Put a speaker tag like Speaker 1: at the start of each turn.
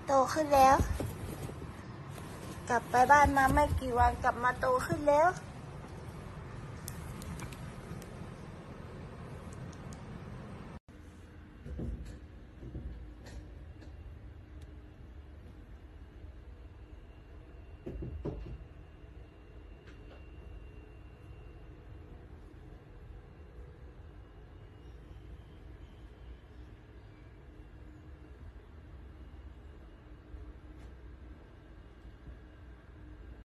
Speaker 1: โตขึ้นแล้วกลับไปบ้านมาไม่กี่วันกลับมาโตขึ้นแล้ว